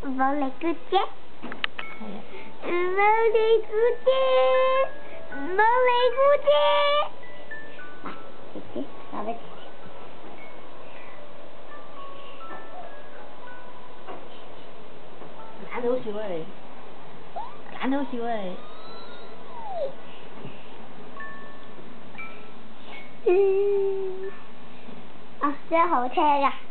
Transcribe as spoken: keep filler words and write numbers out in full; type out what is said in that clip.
冇嚟姑姐， 係啊。 冇嚟姑姐，冇嚟姑姐。啊，姐姐，攞俾姐姐。 懶到好笑啊你！懶到好笑啊你！ 嗯，啊，真係好聽啊！